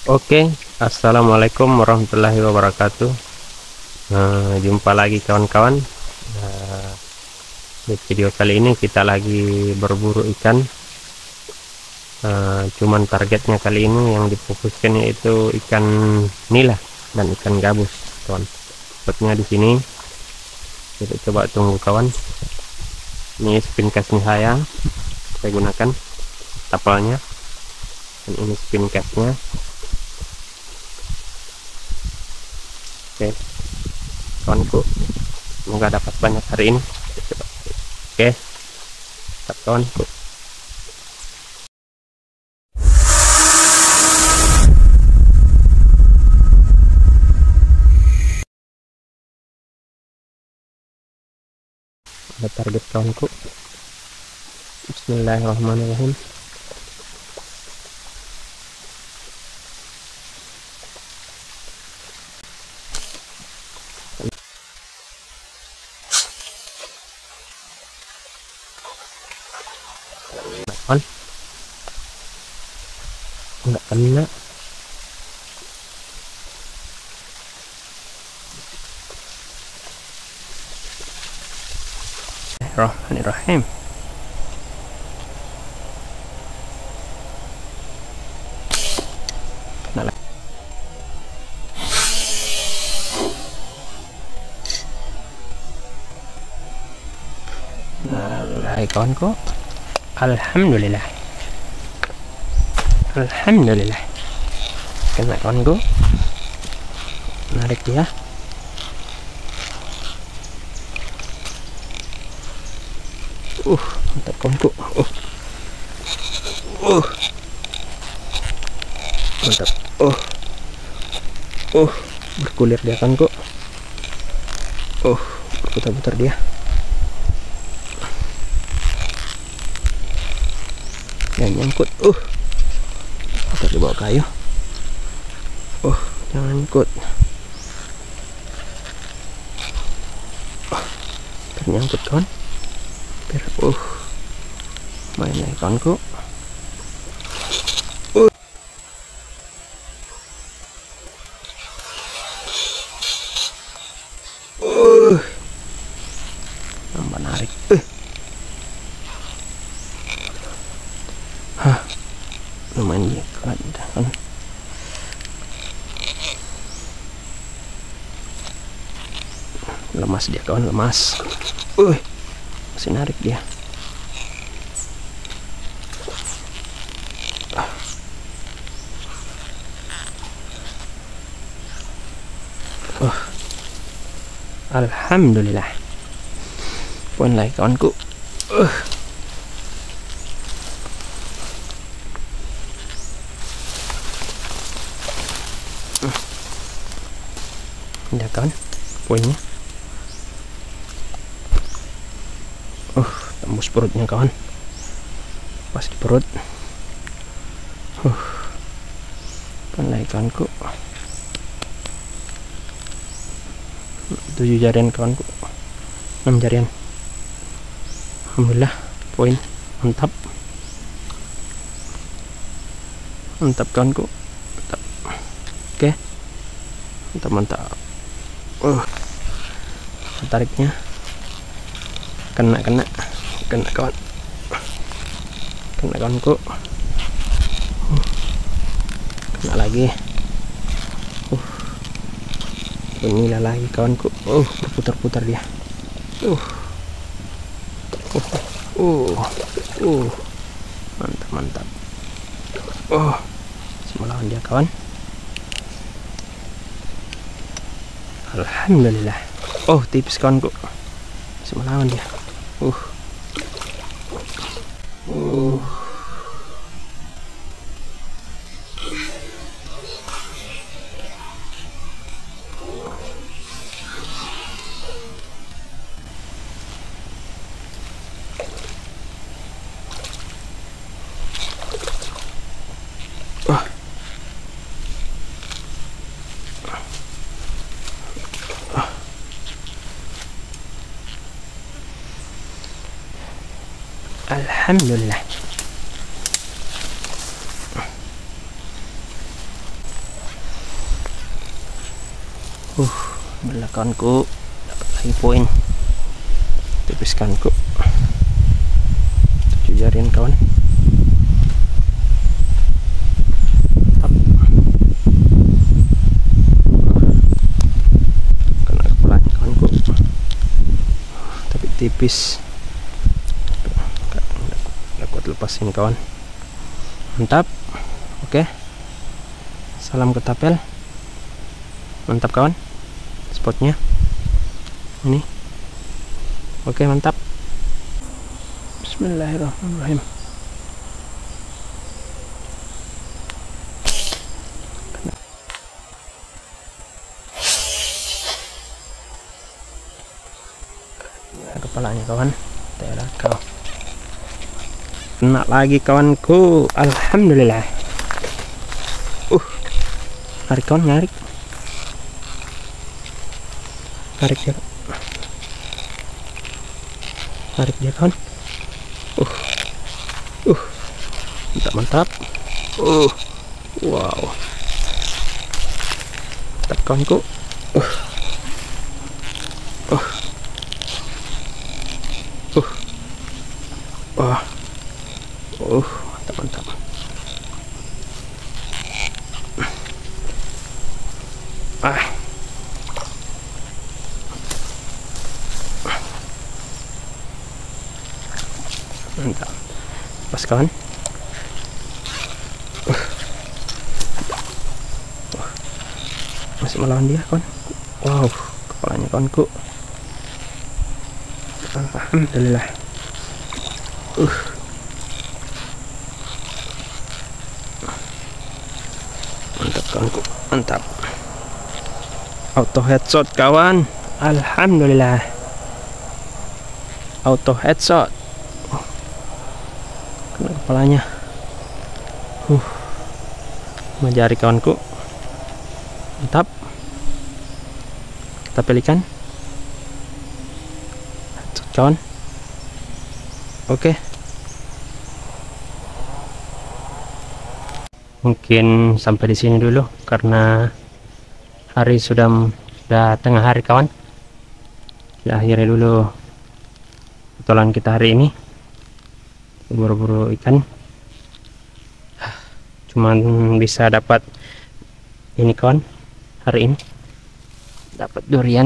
Oke, assalamualaikum warahmatullahi wabarakatuh. Jumpa lagi kawan-kawan. Di video kali ini kita lagi berburu ikan. Cuman targetnya kali ini yang difokuskan yaitu ikan nila dan ikan gabus, kawan. Spotnya di sini. Kita coba tunggu, kawan. Ini spin castnya saya gunakan tapalnya, dan ini spin castnya. Oke, kawanku, semoga dapat banyak hari ini. Coba. Oke, tetap kawanku. Ada target kawanku. Bismillahirrahmanirrahim. Kawan, nggak kena. Bismillahirrahmanirrahim. Kena lagi. Nah, kawanku, alhamdulillah, alhamdulillah. Kena kawanku, narik dia. Mantap kawanku. Mantap. Bergulir dia kawanku. Berputar-putar dia. Jangan nyangkut. Atau di bawah kayu. Jangan nyangkut. Ternyangkut kawan. Biar main lagi kawanku. Nambah narik. Lumayan dia kan. Lemas dia kawan, lemas. Masih narik dia. Alhamdulillah. Poin lagi kawanku. Udah kawan, poinnya. Tembus perutnya kawan. Pas di perut. Poin lagi kawanku. 7 jarian kawanku, 6 jarian. Alhamdulillah, poin mantap. Mantap kawanku, mantap. Oke, mantap. Tariknya kena kawan, kena kawanku. Kena lagi. Inilah lagi kawanku. Berputar-putar dia. Mantap. Semua dia kawan. Alhamdulillah. Tipis kawanku. Semua lawan dia. Alhamdulillah. Belakangku dapat lagi poin. Tipiskanku 7 jarian kawan. Kena kepalanya kawanku, tapi tipis. Nggak kuat lepas ini kawan. Mantap. Oke, salam ketapel. Mantap kawan, spotnya ini. Oke, mantap. Bismillahirrahmanirrahim. Kepalanya kawan, daerah kau. Kena lagi kawanku, alhamdulillah. Narik kawan, narik dia, narik dia kawan. Mantap. Wow, mantap kawanku. Mantap. Mantap. Pas kawan. Masih melawan dia kawan. Wow, kepalanya kawanku. Alhamdulillah. Mantap kawanku, mantap. Auto headshot kawan. Alhamdulillah. Auto headshot. Kena kepalanya. Menjari kawanku. Mantap. Kita pelikan. Headshot kawan. Oke. Mungkin sampai di sini dulu karena hari sudah tengah hari kawan. Kita akhiri dulu petualangan kita hari ini. Buru-buru ikan, cuman bisa dapat ini kawan. Hari ini dapat durian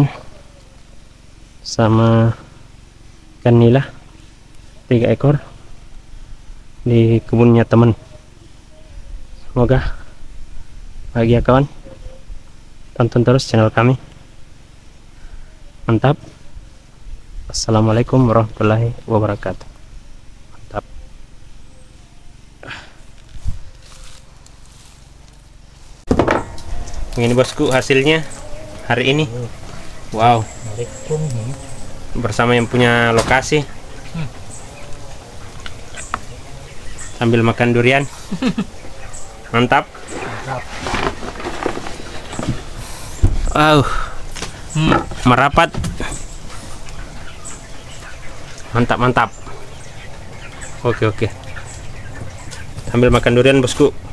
sama ikan nila 3 ekor di kebunnya teman. Semoga bahagia kawan. Tonton terus channel kami. Mantap. Assalamualaikum warahmatullahi wabarakatuh. Ini bosku hasilnya hari ini. Wow, bersama yang punya lokasi sambil makan durian. Mantap. Wow, merapat. Mantap. Oke, sambil makan durian bosku.